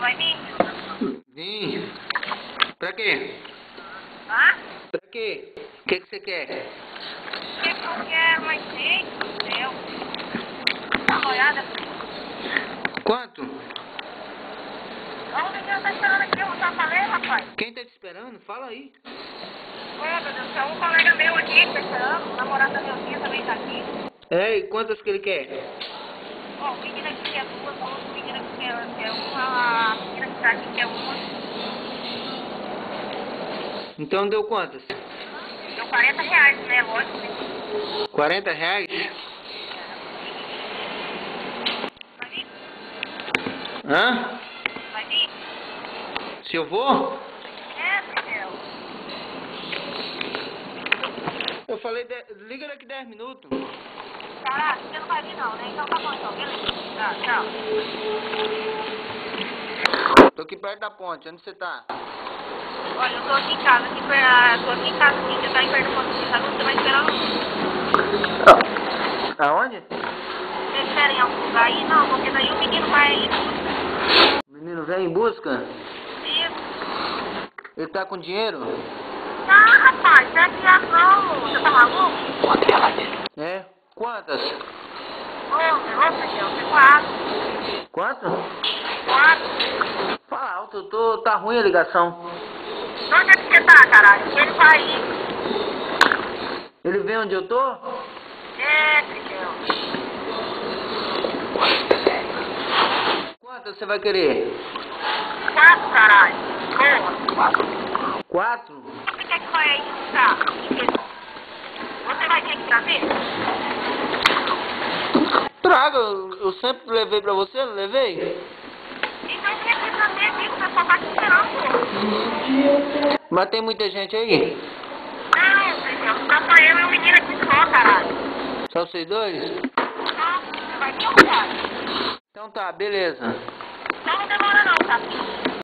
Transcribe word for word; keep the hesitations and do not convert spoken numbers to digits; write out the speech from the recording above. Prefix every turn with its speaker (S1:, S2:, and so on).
S1: vai vir?
S2: Vim. Pra quê?
S1: Hã?
S2: Pra quê? O que que você quer?
S1: O que que eu quero? Mas, gente do céu. Dá uma olhada.
S2: Quanto?
S1: Onde que eu tô esperando aqui? Eu já falei, rapaz.
S2: Quem tá te esperando? Fala aí.
S1: Ô, meu Deus do céu, um colega meu aqui que tá esperando. O namorado da minha filha também tá aqui.
S2: É, e quantas que ele quer?
S1: Ó, o menino aqui quer duas, o outro menino aqui quer, quer uma, a menina que tá aqui quer uma.
S2: Então deu quantas?
S1: Deu quarenta reais, né? Lógico, né?
S2: quarenta reais?
S1: Vai vir?
S2: Hã?
S1: Vai vir?
S2: Se eu vou?
S1: É, Céu.
S2: Eu falei, de... liga daqui dez minutos.
S1: Caraca, você não vai vir não, né? Então tá bom, então, beleza. Tá, tchau.
S2: Tô aqui perto da ponte, onde você tá?
S1: Olha, eu tô aqui em casa, aqui, pra, tô aqui em casa, aqui, você tá em perto do ponto de casa, você vai esperar um...
S2: Aonde?
S1: Você espera em algum lugar aí? Não, porque daí o menino vai...
S2: O menino vem em busca?
S1: Isso.
S2: Ele tá com dinheiro?
S1: Tá, rapaz, não é criação, você tá maluco?
S2: É? Quantas?
S1: Ô, nossa, Deus, é quatro.
S2: Quanto?
S1: Quatro.
S2: Fala alto, eu tô... tá ruim a ligação.
S1: Onde é que você tá, caralho? Ele vai ir.
S2: Ele vem onde eu tô?
S1: É, Deus.
S2: Quantas você vai querer?
S1: Quatro, caralho. Porra.
S2: Quatro?
S1: Você quer que vai aí buscar? Você vai vir aqui pra ver?
S2: Traga, eu eu sempre levei pra você, não levei?
S1: Então você aqui pra ver aqui, o pessoal tá te esperando, pô.
S2: Mas tem muita gente aí?
S1: Não, Deus, tá só eu e o menino aqui só, caralho.
S2: Só vocês dois?
S1: Não, você vai vir, caralho.
S2: Então tá, beleza.
S1: Não, não demora não, tá?